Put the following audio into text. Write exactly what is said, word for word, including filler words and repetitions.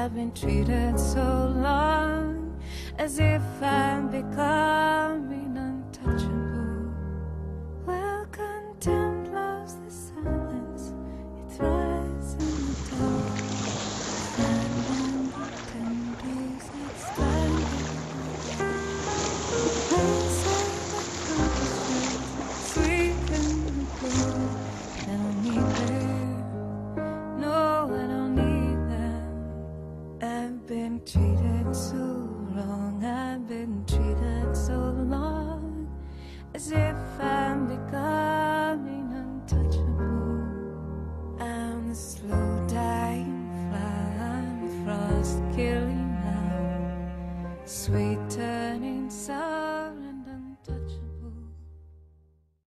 I've been treated so long, as if I'm becoming untouchable. Well, contempt loves the silence, it thrives in the dark. Standing the ten days it's standing. Outside the compass sweet and blue. I don't need them, no, I don't need them. I've been treated so wrong, I've been treated so long, as if I'm becoming untouchable. I'm the slow dying fly, I'm the frost killing now, sweeter